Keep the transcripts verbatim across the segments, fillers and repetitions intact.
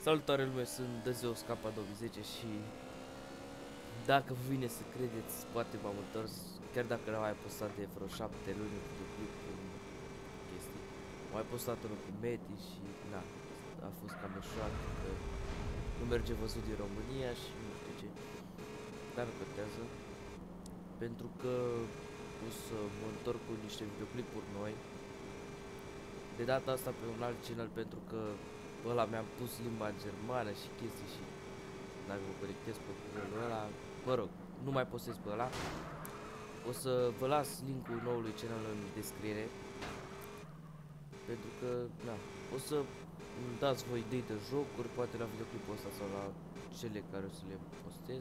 Salutare lume, sunt Dăzeu Scapa două mii zece și dacă vă vine să credeți, poate m-am întors, chiar dacă n-am mai postat de vreo șapte luni un videoclip cu chestii. Am mai postat unul cu Meti și na, a fost cam eșuat, că nu merge văzut din România și nu știu ce, dar nu contează, pentru că o să mă întorc cu niște videoclipuri noi, de data asta pe un alt channel, pentru că ăla mi-am pus limba germană și chestii și dacă mă conectez pe canalul ăla, mă rog, nu mai postez pe ăla. O să vă las linkul noului channel în descriere, pentru că, na, o să îmi dați voi idei de jocuri, poate la videoclipul ăsta sau la cele care o să le postez.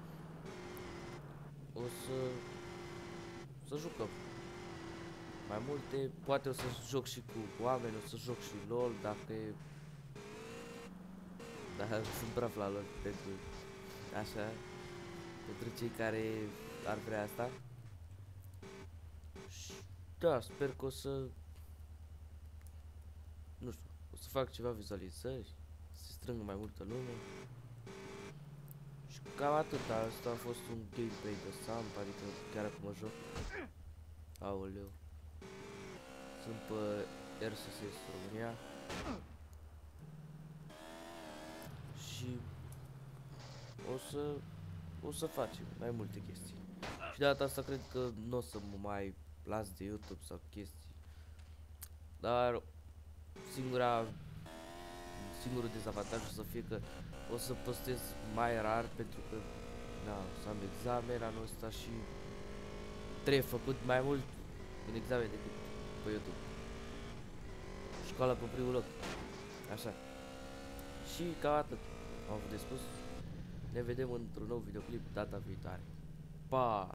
O să să jucăm mai multe, poate o să joc și cu oameni, o să joc și LOL, dacă e... Dar sunt praf la LOL, pentru așa, pentru cei care ar vrea asta. Și da, sper că o să, nu știu, o să fac ceva vizualizări, să se strângă mai multă lume. Și cam atât, asta a fost un gameplay de Samp, adică chiar acum mă joc. Aoleu. Sunt pe R S S România. Și o să o să facem mai multe chestii. Și de data asta cred că nu o să mă mai las de YouTube sau chestii. Dar singura singurul dezavantaj o să fie că o să postez mai rar, pentru că da, o să am examen anul ăsta și trebuie făcut mai mult în examen decât pe YouTube. Școala pe primul loc. Așa. Și cam atât am avut de spus. Ne vedem într-un nou videoclip data viitoare. Pa!